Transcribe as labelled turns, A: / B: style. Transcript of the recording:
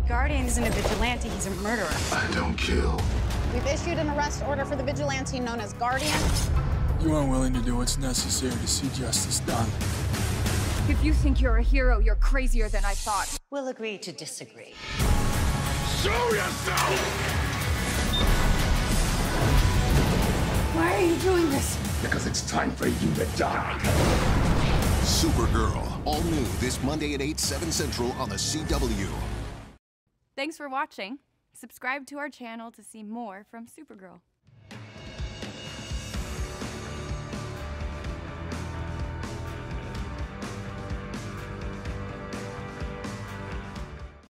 A: Guardian isn't a vigilante, he's a murderer.
B: I don't kill.
C: We've issued an arrest order for the vigilante known as Guardian.
D: You aren't willing to do what's necessary to see justice done.
A: If you think you're a hero, you're crazier than I thought.
E: We'll agree to disagree.
B: Show yourself!
A: Why are you doing this?
B: Because it's time for you to die.
F: Supergirl, all new this Monday at 8, 7 Central on the CW.
A: Thanks for watching. Subscribe to our channel to see more from Supergirl.